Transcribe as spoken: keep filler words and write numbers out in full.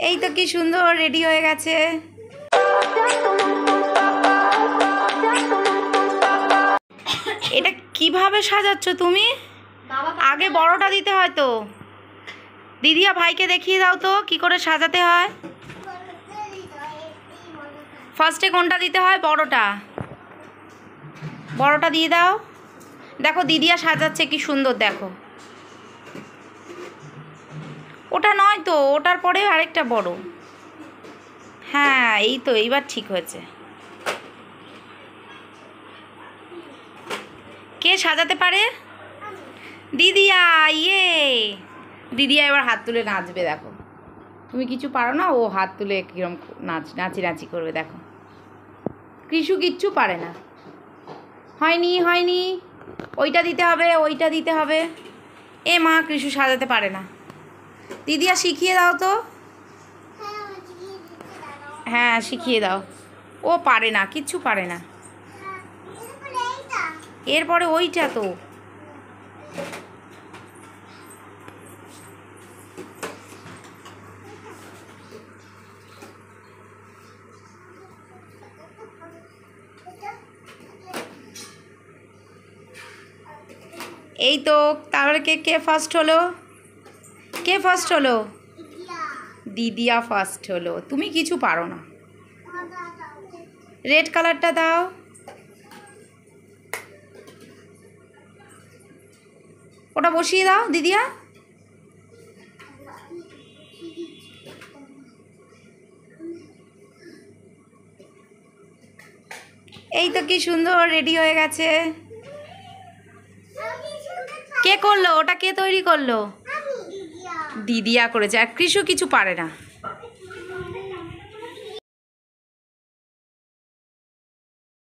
এই তো কি সুন্দর রেডি হয়ে গেছে। এটা কিভাবে সাজাচ্ছ তুমি? আগে বড়টা দিতে হয় তো। দিদিয়া ভাইকে দেখিয়ে দাও তো কি করে সাজাতে হয়। ফার্স্টে কোনটা দিতে হয়? বড়টা। বড়টা দিয়ে দাও। দেখো দিদিয়া সাজাচ্ছে কি সুন্দর, দেখো। ওটা নয় তো, ওটার পরে আরেকটা বড়। হ্যাঁ এই তো, এইবার ঠিক হয়েছে। কে সাজাতে পারে? দিদিয়া। ইয়ে, দিদিয়া এবার হাত তুলে নাচবে, দেখো। তুমি কিছু পারো না, ও হাত তুলে কিরম নাচ নাচি নাচি করবে, দেখো। কৃষু কিচ্ছু পারে না। হয়নি হয়নি, ওইটা দিতে হবে, ওইটা দিতে হবে। এ মা, কৃষু সাজাতে পারে না। দিদিয়া শিখিয়ে দাও তো। হ্যাঁ শিখিয়ে দাও। ও পারে না, কিচ্ছু পারে না। এরপরে ওইটা তো। এই তো, তাহলে কে কে ফার্স্ট হলো? কে ফার্স্ট হলো? দিদিয়া ফার্স্ট হলো। তুমি কিছু পারো না। রেড কালারটা দাও। ওটা বসিয়ে দাও দিদিয়া। এই তো কি সুন্দর রেডি হয়ে গেছে। কে করলো ওটা? কে তৈরি করলো? দিদিয়া করেছে। আর কৃষু কিছু পারে না।